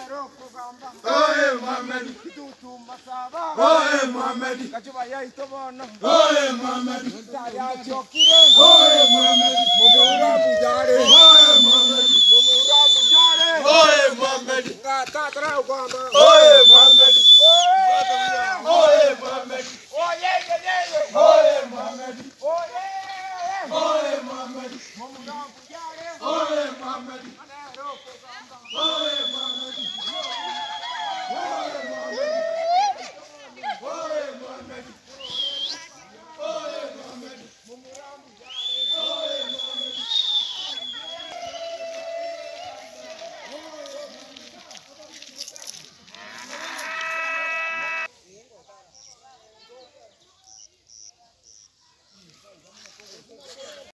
Oye Muhammad. Kitutu masaba. Oye Muhammad. Kachuba ya itobono. Oye Muhammad. Taya chokire. Oye Muhammad. Mumura bujare. Oye Muhammad. Mumura bujare. Oye Muhammad. Katra kwamba. Oye Muhammad. Oye Muhammad. Oye yeye. Oye Muhammad. Oye. Oye Muhammad. Mumura bujare. Oye Muhammad. Ana roko kwamba. Oye Muhammad.